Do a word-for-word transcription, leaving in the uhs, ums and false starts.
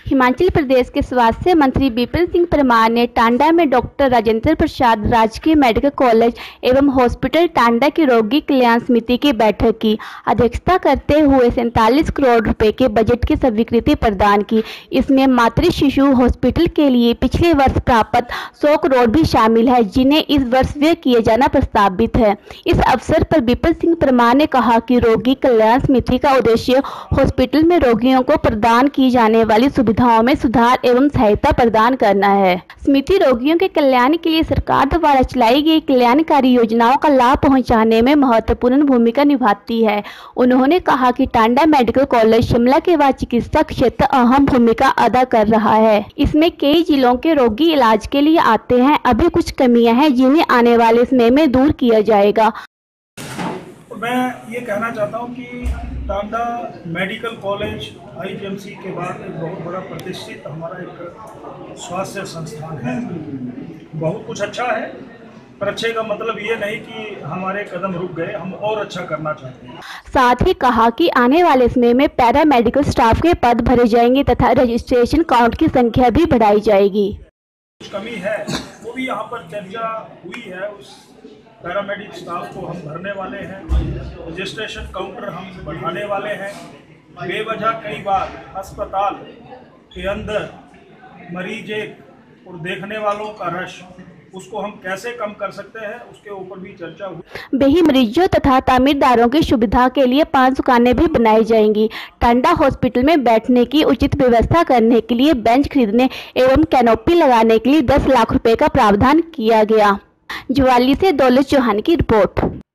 हिमाचल प्रदेश के स्वास्थ्य मंत्री विपिन सिंह परमार ने टांडा में डॉक्टर राजेंद्र प्रसाद राजकीय मेडिकल कॉलेज एवं हॉस्पिटल टांडा की रोगी कल्याण समिति की बैठक की अध्यक्षता करते हुए सैंतालीस करोड़ रुपए के बजट की स्वीकृति प्रदान की। इसमें मातृ शिशु हॉस्पिटल के लिए पिछले वर्ष प्राप्त सौ करोड़ भी शामिल है, जिन्हें इस वर्ष व्यय किए जाना प्रस्तावित है। इस अवसर पर विपिन सिंह परमार ने कहा कि रोगी कल्याण समिति का उद्देश्य हॉस्पिटल में रोगियों को प्रदान की जाने वाली सुविधाओं में सुधार एवं सहायता प्रदान करना है। समिति रोगियों के कल्याण के लिए सरकार द्वारा चलाई गई कल्याणकारी योजनाओं का लाभ पहुंचाने में महत्वपूर्ण भूमिका निभाती है। उन्होंने कहा कि टांडा मेडिकल कॉलेज शिमला के बाद चिकित्सा क्षेत्र अहम भूमिका अदा कर रहा है। इसमें कई जिलों के रोगी इलाज के लिए आते हैं। अभी कुछ कमियां हैं जिन्हें आने वाले समय में दूर किया जाएगा। मैं ये कहना चाहता हूँ कि टांडा मेडिकल कॉलेज आईजीएमसी के बाद एक बहुत बड़ा प्रतिष्ठित हमारा एक स्वास्थ्य संस्थान है। बहुत कुछ अच्छा है, पर अच्छे का मतलब ये नहीं कि हमारे कदम रुक गए, हम और अच्छा करना चाहते हैं। साथ ही कहा कि आने वाले समय में पैरा मेडिकल स्टाफ के पद भरे जाएंगे तथा रजिस्ट्रेशन काउंट की संख्या भी बढ़ाई जाएगी। कुछ कमी है वो भी यहाँ पर चर्चा हुई है। उस पैरामेडिक स्टाफ को हम भरने वाले हैं, रजिस्ट्रेशन काउंटर हम बढ़ाने वाले हैं। बेवजह कई बार अस्पताल के अंदर मरीज एक और देखने वालों का रश, उसको हम कैसे कम कर सकते हैं, उसके ऊपर भी चर्चा हुई। बेही मरीजों तथा तामीरदारों की सुविधा के लिए पांच दुकानें भी बनाई जाएंगी। टांडा हॉस्पिटल में बैठने की उचित व्यवस्था करने के लिए बेंच खरीदने एवं कैनोपी लगाने के लिए दस लाख रुपए का प्रावधान किया गया। ज्वाली से दौलत चौहान की रिपोर्ट।